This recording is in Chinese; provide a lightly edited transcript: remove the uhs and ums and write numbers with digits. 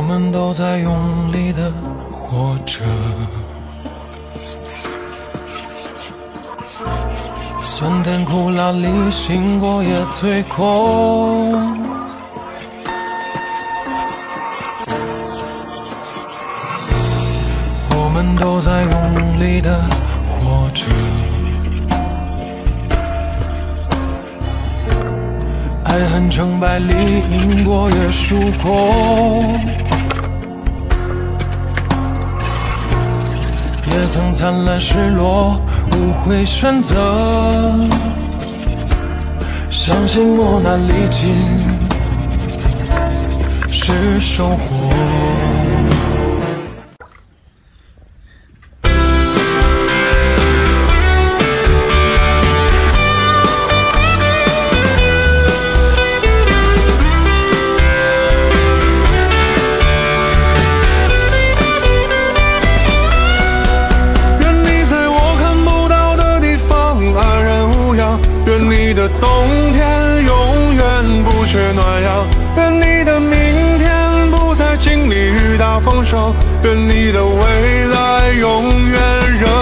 们都在用力的活着，酸甜苦辣里醒过也醉空。我们都在用力的活着，爱恨成败里赢过也输过，也曾灿烂失落，无悔选择，相信磨难历尽是收获。 冬天永远不缺暖阳，愿你的明天不再经历雨打风霜，愿你的未来永远热